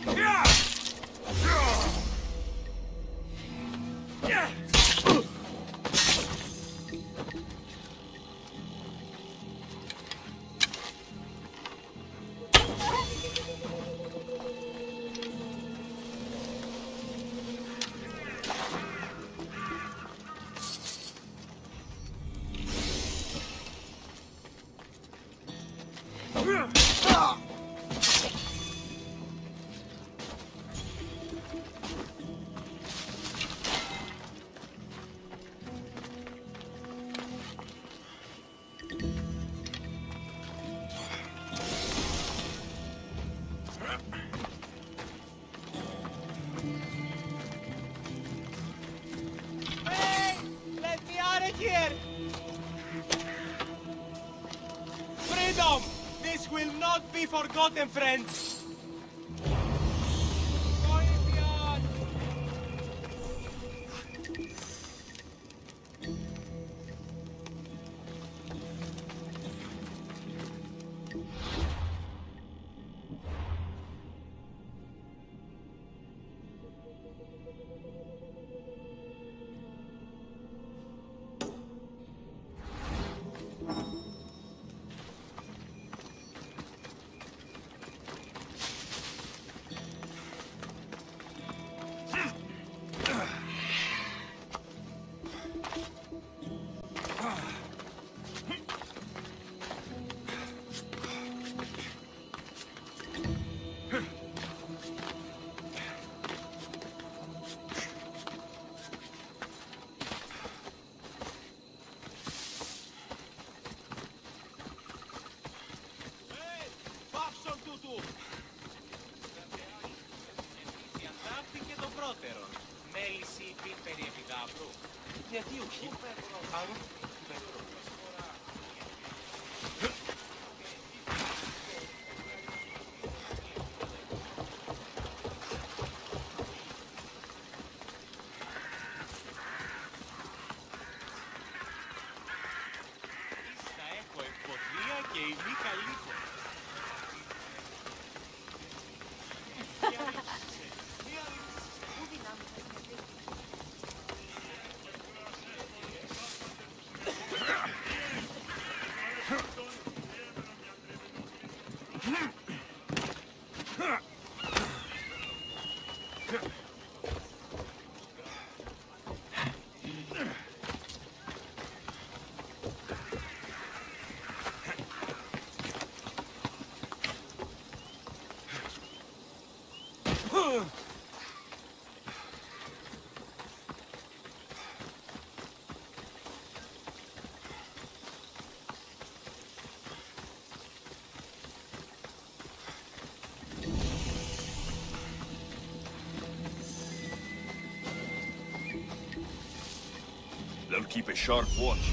Forgotten, friends. Μέληση περί επιδαύρου. Γιατί όχι. Άρα, θα έχω ευκολία και ημί καλή. They'll keep a sharp watch.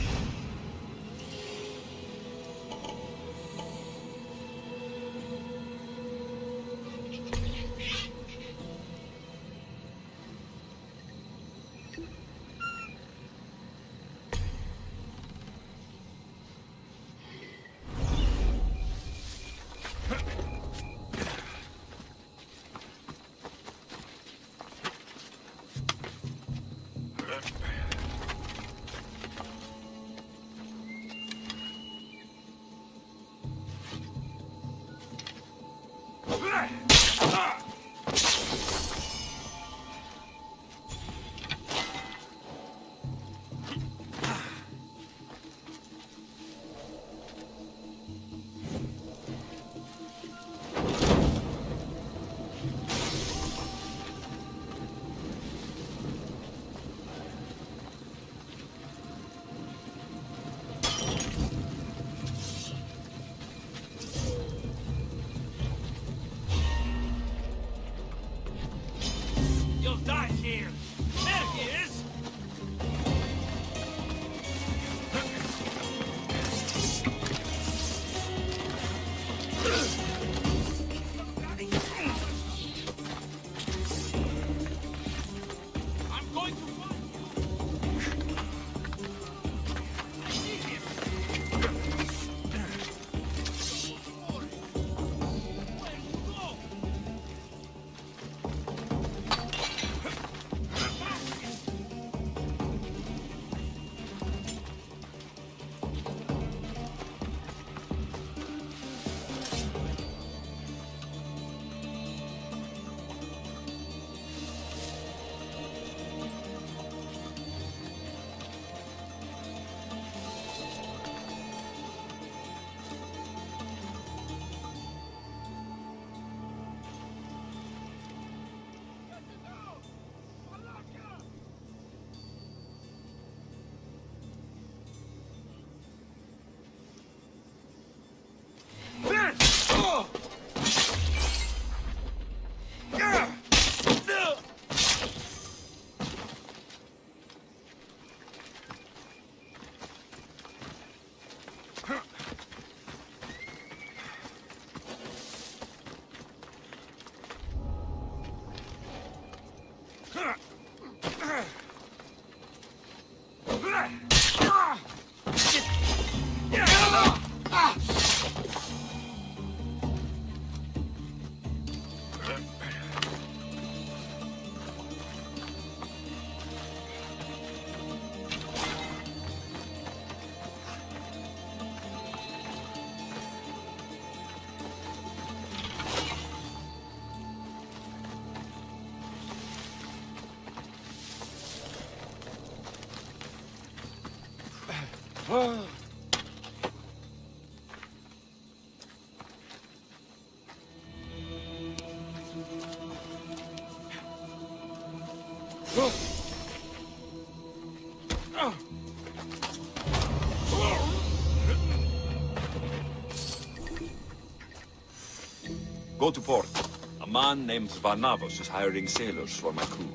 Go to port. A man named Varnavos is hiring sailors for my crew.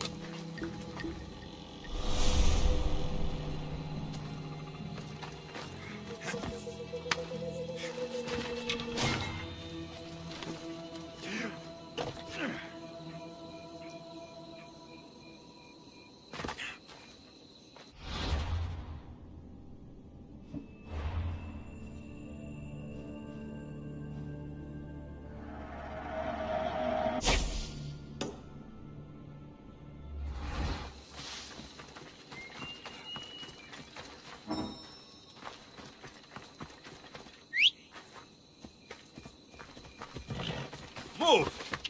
Move!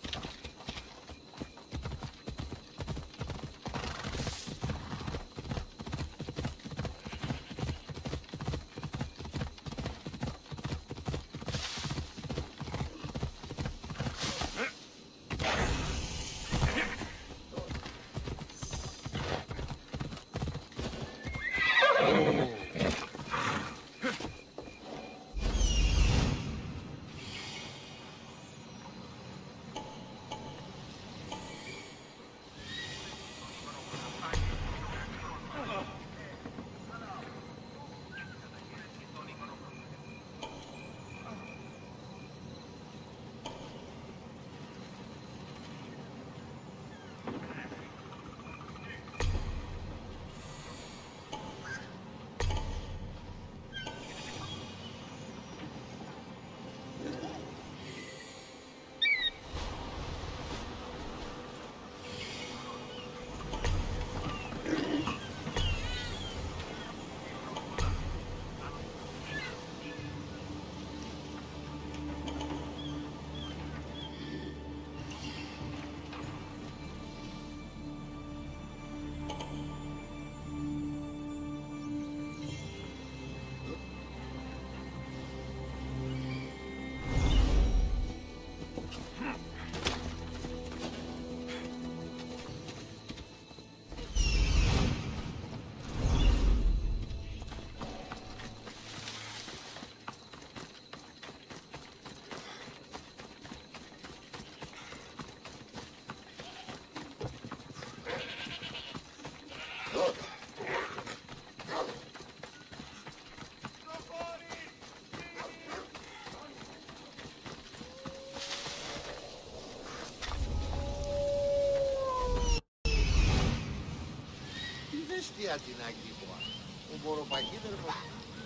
την Αγγλία. Ο Μποροπαγίδερμος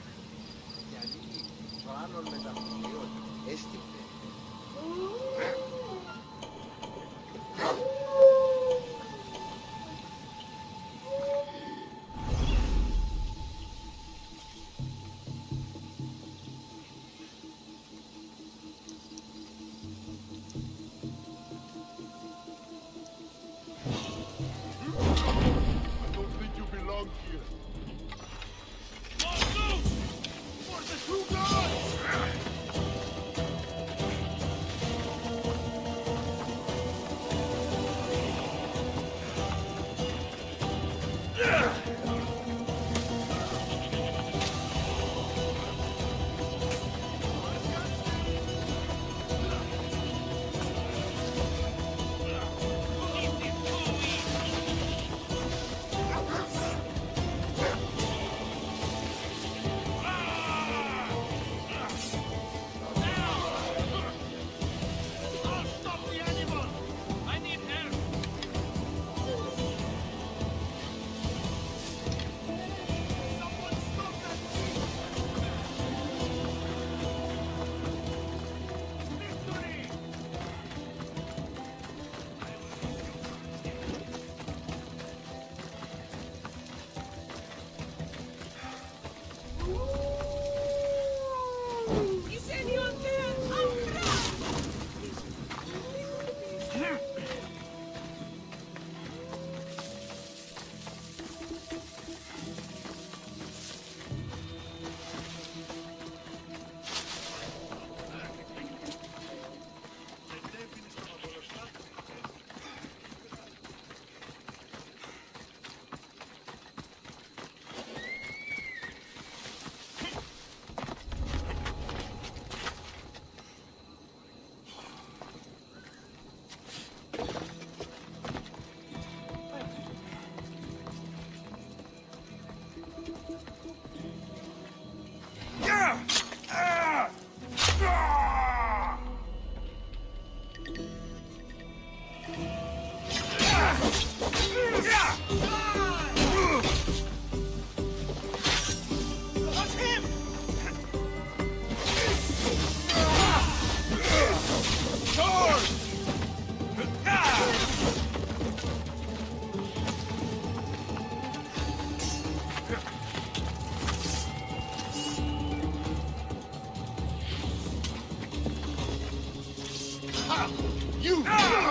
και ανοίγει το άλλον με τα χωριών. Έστειπε. You!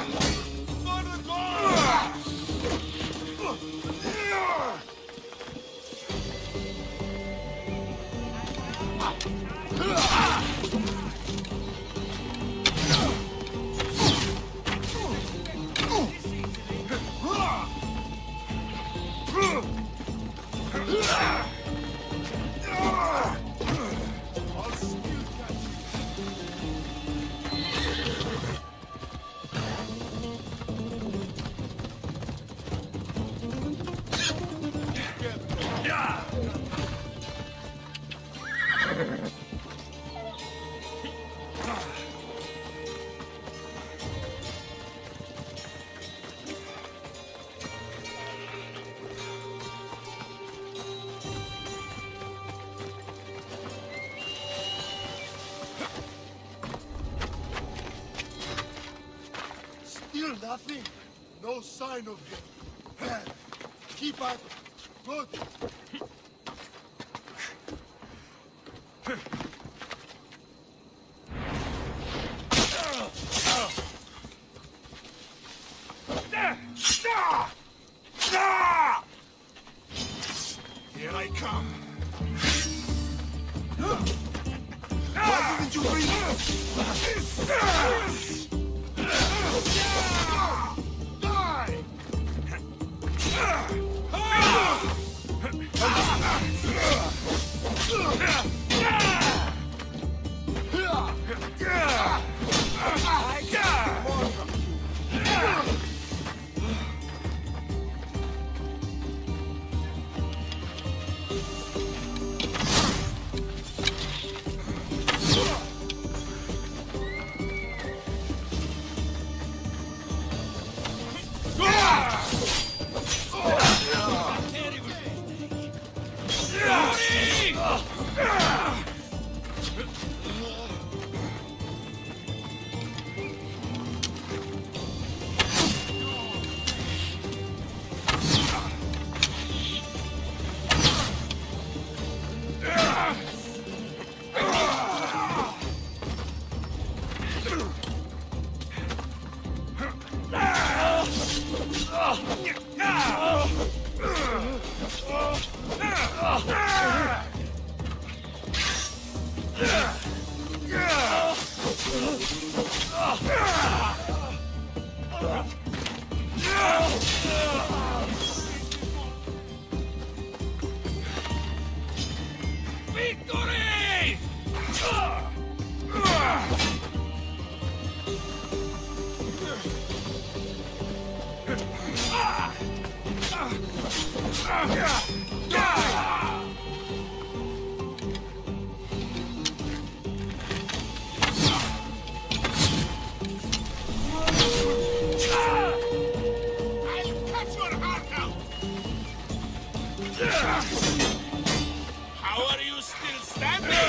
Still nothing? No sign of them. Keep at it. Good. Here I come. Why didn't you bring How are you still standing?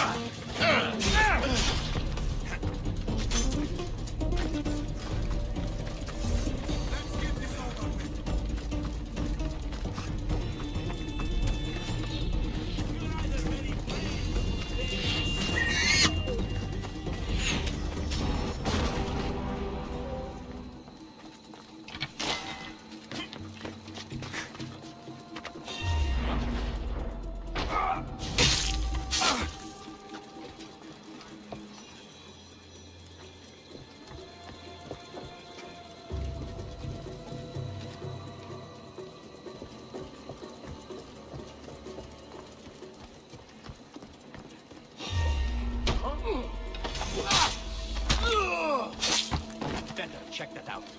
Check that out.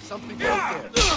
something out there.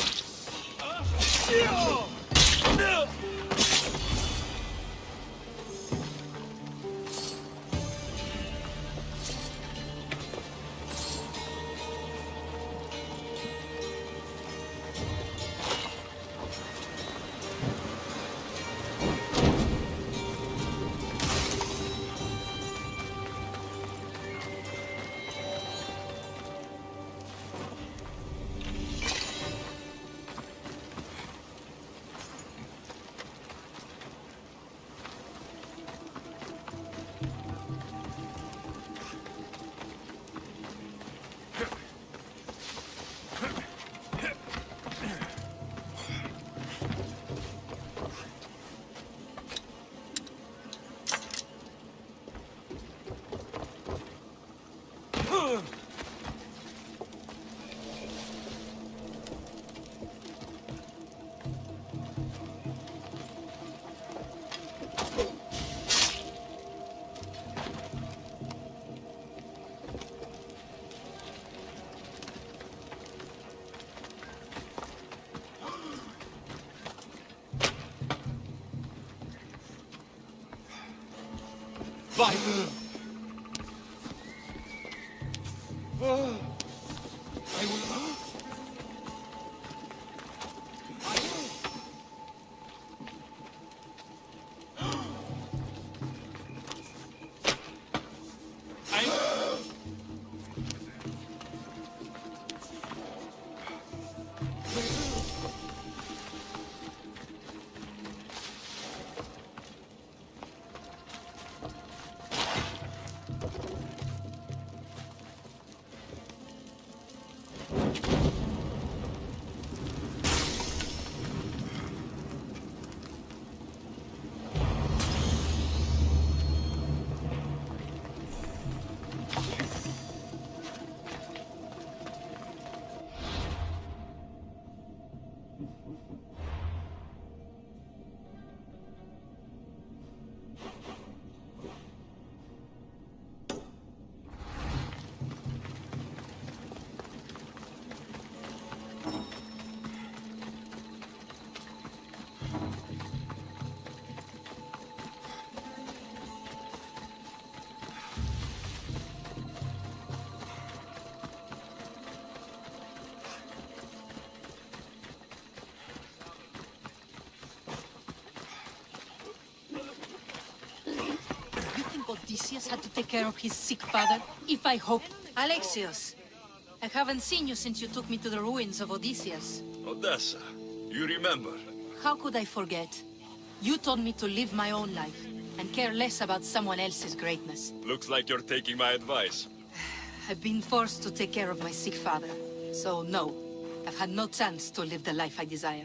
Vai! I will... Odysseus had to take care of his sick father, if I hope. Alexios, I haven't seen you since you took me to the ruins of Odysseus. Odessa, you remember? How could I forget? You told me to live my own life, and care less about someone else's greatness. Looks like you're taking my advice. I've been forced to take care of my sick father, so no, I've had no chance to live the life I desire.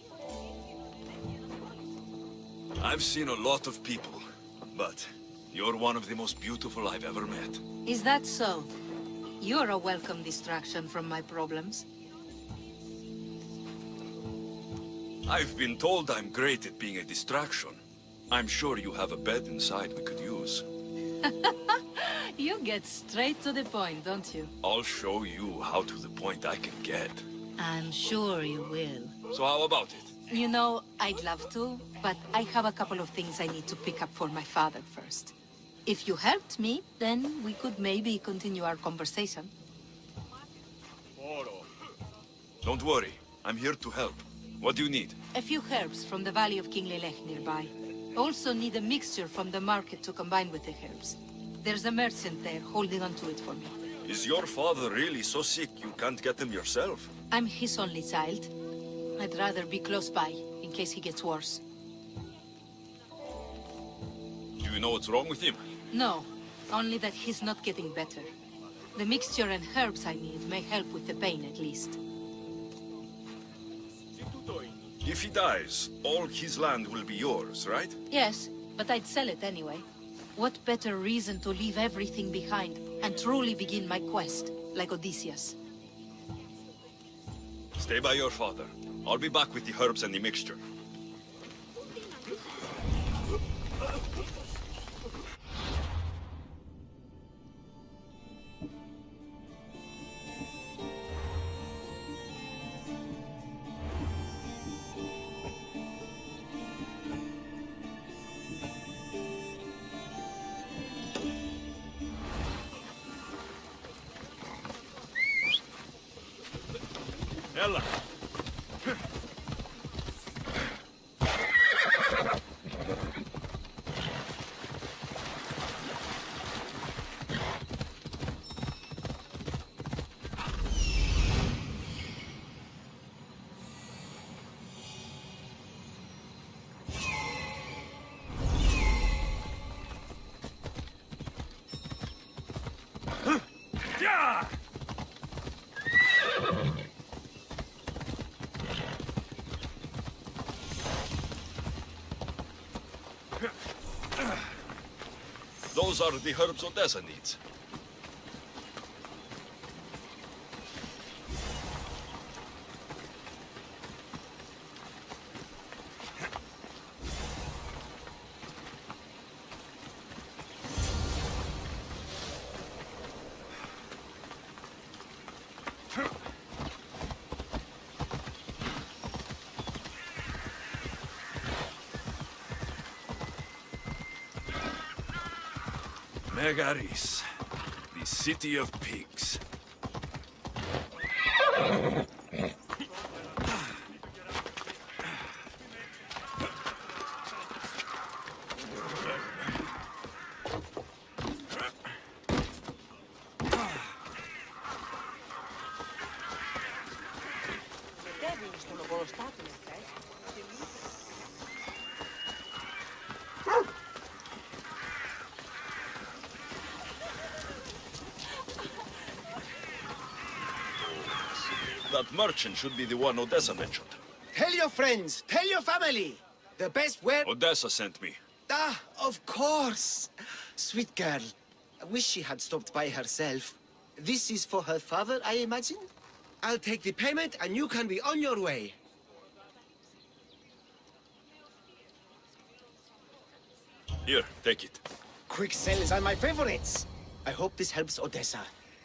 I've seen a lot of people, but you're one of the most beautiful I've ever met. Is that so? You're a welcome distraction from my problems. I've been told I'm great at being a distraction. I'm sure you have a bed inside we could use. You get straight to the point, don't you? I'll show you how to the point I can get. I'm sure you will. So how about it? You know, I'd love to, but I have a couple of things I need to pick up for my father first. If you helped me, then we could maybe continue our conversation. Don't worry, I'm here to help. What do you need? A few herbs from the Valley of King Lelech nearby. Also need a mixture from the market to combine with the herbs. There's a merchant there holding on to it for me. Is your father really so sick you can't get him yourself? I'm his only child. I'd rather be close by, in case he gets worse. Do you know what's wrong with him? No, only that he's not getting better. The mixture and herbs I need may help with the pain at least. If he dies, all his land will be yours, right? Yes, but I'd sell it anyway. What better reason to leave everything behind and truly begin my quest, like Odysseus? Stay by your father. I'll be back with the herbs and the mixture. Ella. Those are the herbs Odessa needs. Megaris, the city of pigs. That merchant should be the one Odessa mentioned. Tell your friends, tell your family. The best where... Odessa sent me. Ah, of course. Sweet girl. I wish she had stopped by herself. This is for her father, I imagine? I'll take the payment and you can be on your way. Here, take it. Quick sales are my favorites. I hope this helps Odessa.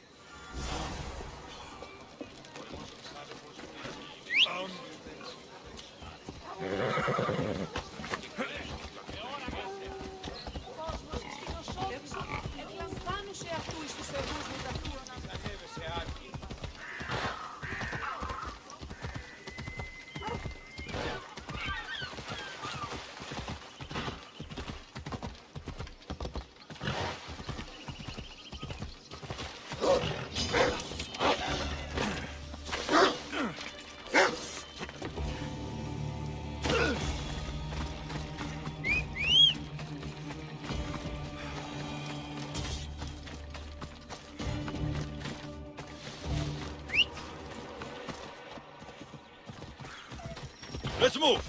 Let's move!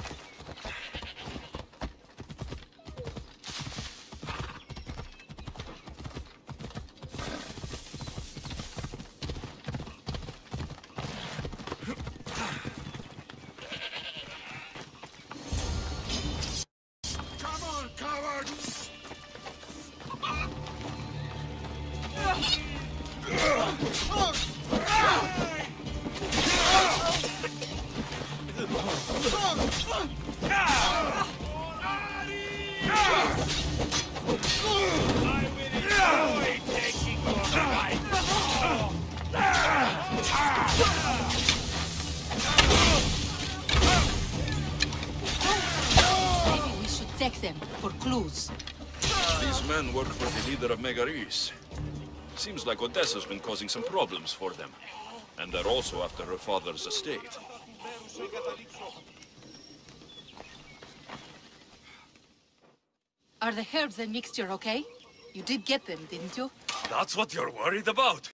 Come on, cowards! Maybe we should text them for clues. These men work for the leader of Megaris. Seems like Odessa's been causing some problems for them. And they're also after her father's estate. Are the herbs and mixture okay? You did get them, didn't you? That's what you're worried about?